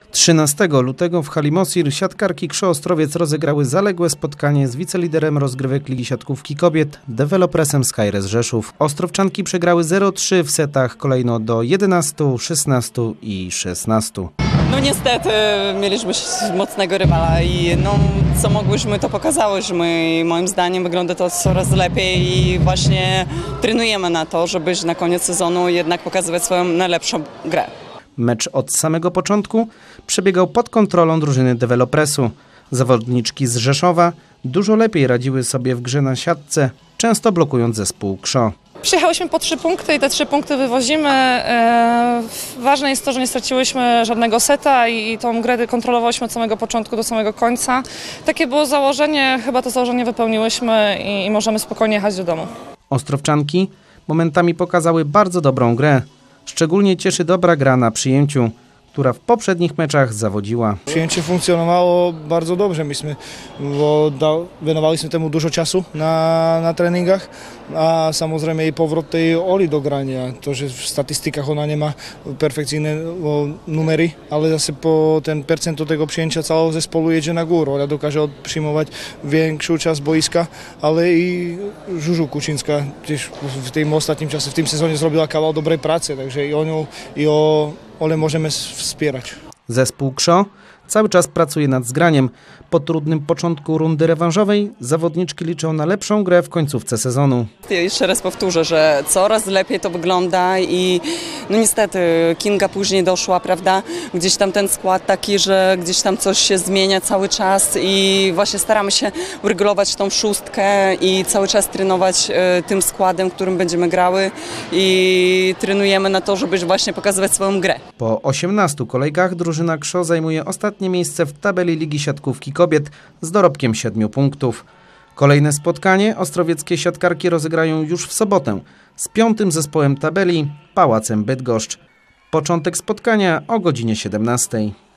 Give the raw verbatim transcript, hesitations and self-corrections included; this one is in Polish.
trzynastego lutego w hali Mosir siatkarki Krzoo Ostrowiec rozegrały zaległe spotkanie z wiceliderem rozgrywek Ligi Siatkówki Kobiet Developresem Skyres Rzeszów. Ostrowczanki przegrały zero trzy w setach kolejno do jedenastu, szesnastu i szesnastu. No niestety mieliśmy mocnego rywala i no, co mogłyśmy, to pokazałyśmy. Moim zdaniem wygląda to coraz lepiej i właśnie trenujemy na to, żeby na koniec sezonu jednak pokazywać swoją najlepszą grę. Mecz od samego początku przebiegał pod kontrolą drużyny Developresu. Zawodniczki z Rzeszowa dużo lepiej radziły sobie w grze na siatce, często blokując zespół Krzoo. Przyjechałyśmy po trzy punkty i te trzy punkty wywozimy. E, ważne jest to, że nie straciłyśmy żadnego seta i, i tą grę kontrolowałyśmy od samego początku do samego końca. Takie było założenie, chyba to założenie wypełniłyśmy i, i możemy spokojnie jechać do domu. Ostrowczanki momentami pokazały bardzo dobrą grę. Szczególnie cieszy dobra gra na przyjęciu, która w poprzednich meczach zawodziła. Przyjęcie funkcjonowało bardzo dobrze, myśmy, bo wynowaliśmy temu dużo czasu na, na treningach, a samozrejme i powrót tej Oli do grania. To, że w statystykach ona nie ma perfekcyjne numery, ale zase po ten percent tego przyjęcia całego zespołu jedzie na górę. Ona dokáže przyjmować większą część boiska, ale i Žužu Kučínska też w tym ostatnim czasie, w tym sezonie zrobiła kawał dobrej pracy, także i o nią, i o Ole możemy wspierać. Zespół Krzoo cały czas pracuje nad zgraniem. Po trudnym początku rundy rewanżowej zawodniczki liczą na lepszą grę w końcówce sezonu. Ja jeszcze raz powtórzę, że coraz lepiej to wygląda i no niestety Kinga później doszła, prawda? Gdzieś tam ten skład taki, że gdzieś tam coś się zmienia cały czas i właśnie staramy się uregulować tą szóstkę i cały czas trenować y, tym składem, którym będziemy grały i trenujemy na to, żeby właśnie pokazywać swoją grę. Po osiemnastu kolejkach drużyna Krzoo zajmuje ostatnie miejsce w tabeli Ligi Siatkówki Kobiet z dorobkiem siedmiu punktów. Kolejne spotkanie ostrowieckie siatkarki rozegrają już w sobotę z piątym zespołem tabeli Pałacem Bydgoszcz. Początek spotkania o godzinie siedemnastej.